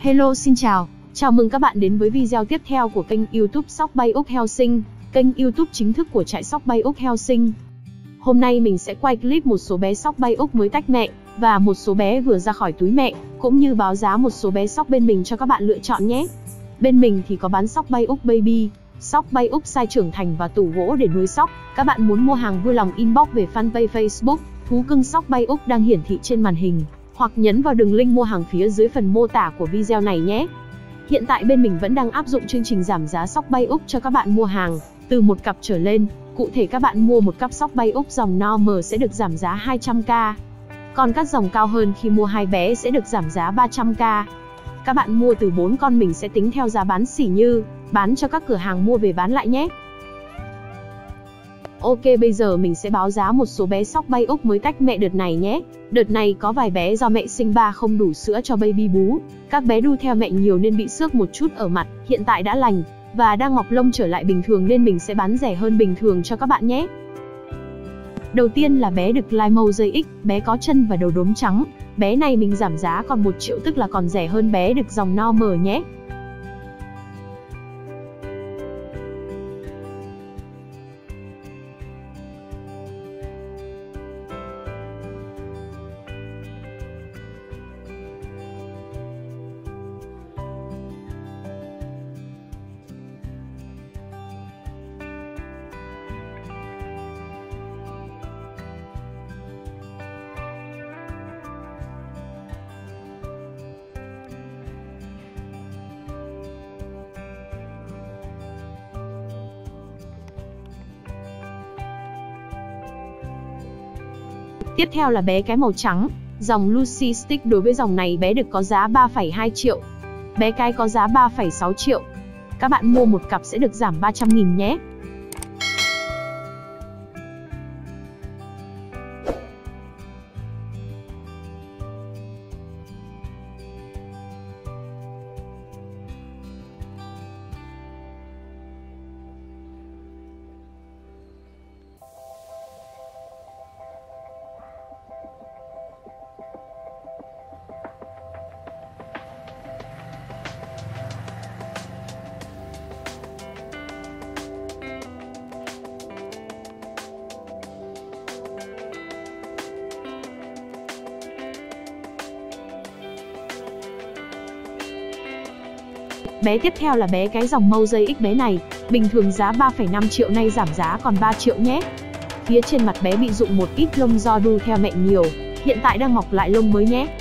Hello xin chào, chào mừng các bạn đến với video tiếp theo của kênh YouTube Sóc Bay Úc Helsing, kênh YouTube chính thức của trại sóc bay Úc Helsing. Hôm nay mình sẽ quay clip một số bé sóc bay Úc mới tách mẹ, và một số bé vừa ra khỏi túi mẹ, cũng như báo giá một số bé sóc bên mình cho các bạn lựa chọn nhé. Bên mình thì có bán sóc bay Úc Baby, sóc bay Úc size trưởng thành và tủ gỗ để nuôi sóc. Các bạn muốn mua hàng vui lòng inbox về fanpage Facebook, Thú cưng sóc bay Úc đang hiển thị trên màn hình, hoặc nhấn vào đường link mua hàng phía dưới phần mô tả của video này nhé. Hiện tại bên mình vẫn đang áp dụng chương trình giảm giá sóc bay Úc cho các bạn mua hàng từ một cặp trở lên. Cụ thể các bạn mua một cặp sóc bay Úc dòng normal sẽ được giảm giá 200k. Còn các dòng cao hơn khi mua 2 bé sẽ được giảm giá 300k. Các bạn mua từ 4 con mình sẽ tính theo giá bán sỉ như bán cho các cửa hàng mua về bán lại nhé. Ok, bây giờ mình sẽ báo giá một số bé sóc bay Úc mới tách mẹ đợt này nhé. Đợt này có vài bé do mẹ sinh ba không đủ sữa cho baby bú. Các bé đu theo mẹ nhiều nên bị xước một chút ở mặt, hiện tại đã lành và đang mọc lông trở lại bình thường nên mình sẽ bán rẻ hơn bình thường cho các bạn nhé. Đầu tiên là bé đực Plymouth JX, bé có chân và đầu đốm trắng. Bé này mình giảm giá còn 1 triệu, tức là còn rẻ hơn bé đực dòng normal nhé. Tiếp theo là bé cái màu trắng, dòng Lucy Stick. Đối với dòng này bé đực có giá 3,2 triệu. Bé cái có giá 3,6 triệu. Các bạn mua một cặp sẽ được giảm 300.000 nhé. Bé tiếp theo là bé cái dòng Mâu JX. Bé này bình thường giá 3,5 triệu, nay giảm giá còn 3 triệu nhé. Phía trên mặt bé bị rụng một ít lông do đu theo mẹ nhiều, hiện tại đang mọc lại lông mới nhé.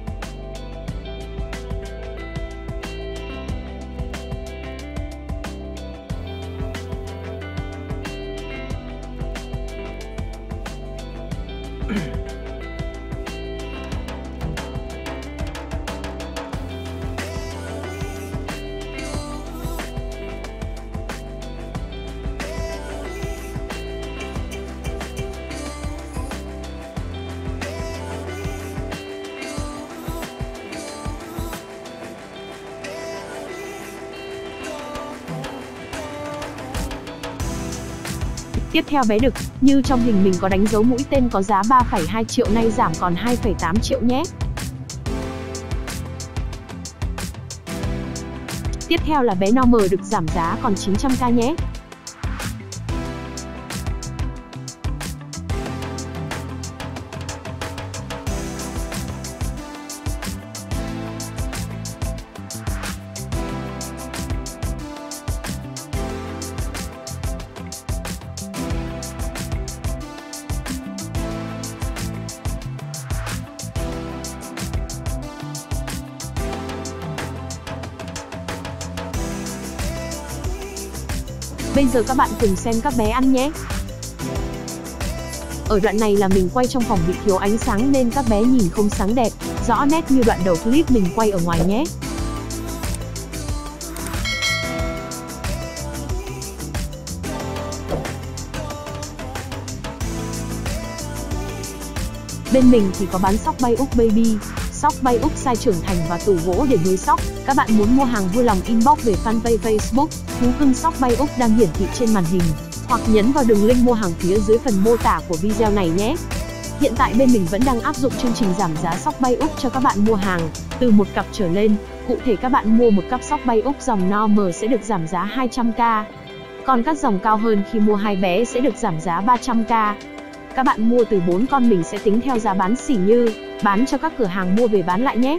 Tiếp theo bé đực, như trong hình mình có đánh dấu mũi tên, có giá 3,2 triệu, nay giảm còn 2,8 triệu nhé. Tiếp theo là bé normal được giảm giá còn 900k nhé. Bây giờ các bạn cùng xem các bé ăn nhé. Ở đoạn này là mình quay trong phòng bị thiếu ánh sáng nên các bé nhìn không sáng đẹp, rõ nét như đoạn đầu clip mình quay ở ngoài nhé. Bên mình thì có bán sóc bay Úc Baby, sóc bay Úc size trưởng thành và tủ gỗ để nuôi sóc. Các bạn muốn mua hàng vui lòng inbox về fanpage Facebook, Thú cưng sóc bay Úc đang hiển thị trên màn hình, hoặc nhấn vào đường link mua hàng phía dưới phần mô tả của video này nhé. Hiện tại bên mình vẫn đang áp dụng chương trình giảm giá sóc bay Úc cho các bạn mua hàng từ một cặp trở lên. Cụ thể các bạn mua một cặp sóc bay Úc dòng normal sẽ được giảm giá 200k. Còn các dòng cao hơn khi mua 2 bé sẽ được giảm giá 300k. Các bạn mua từ 4 con mình sẽ tính theo giá bán xỉ như bán cho các cửa hàng mua về bán lại nhé.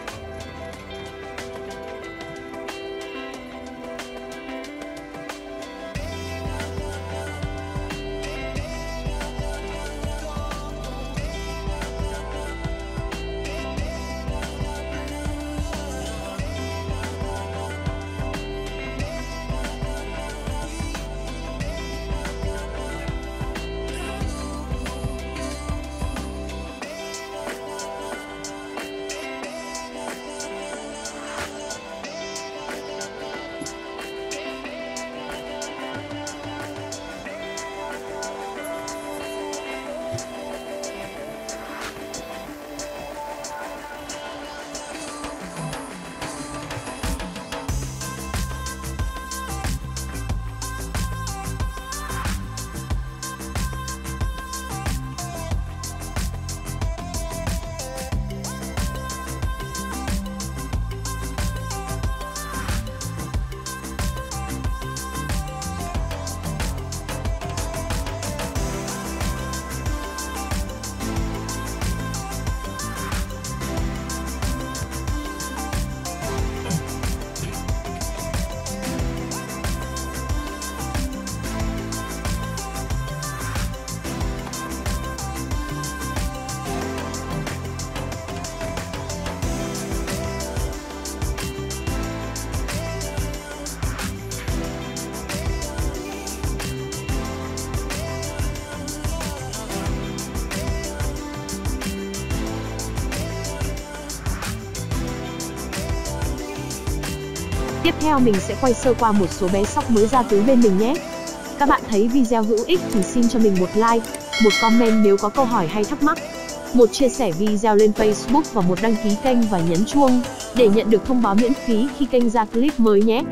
Tiếp theo mình sẽ quay sơ qua một số bé sóc mới ra túi bên mình nhé. Các bạn thấy video hữu ích thì xin cho mình một like, một comment nếu có câu hỏi hay thắc mắc, một chia sẻ video lên Facebook và một đăng ký kênh và nhấn chuông để nhận được thông báo miễn phí khi kênh ra clip mới nhé.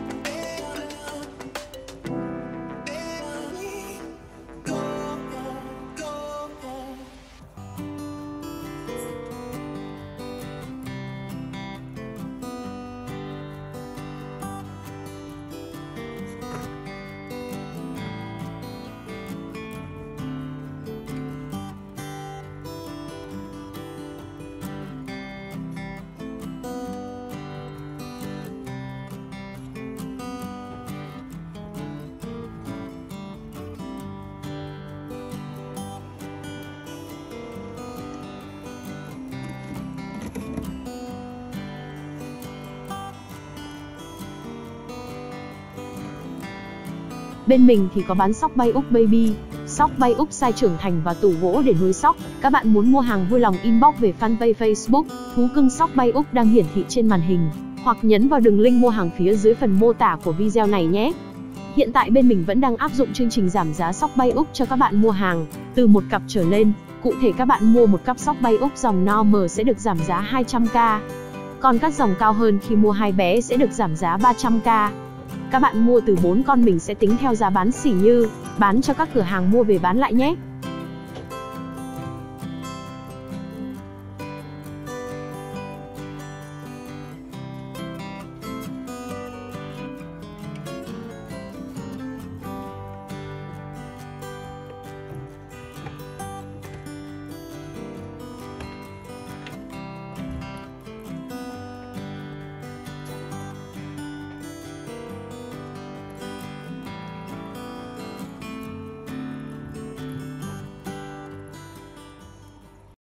Bên mình thì có bán sóc bay Úc Baby, sóc bay Úc size trưởng thành và tủ gỗ để nuôi sóc. Các bạn muốn mua hàng vui lòng inbox về fanpage Facebook Thú Cưng Sóc Bay Úc đang hiển thị trên màn hình, hoặc nhấn vào đường link mua hàng phía dưới phần mô tả của video này nhé. Hiện tại bên mình vẫn đang áp dụng chương trình giảm giá sóc bay Úc cho các bạn mua hàng từ một cặp trở lên. Cụ thể các bạn mua một cặp sóc bay Úc dòng normal sẽ được giảm giá 200k. Còn các dòng cao hơn khi mua 2 bé sẽ được giảm giá 300k. Các bạn mua từ 4 con mình sẽ tính theo giá bán xỉ như bán cho các cửa hàng mua về bán lại nhé.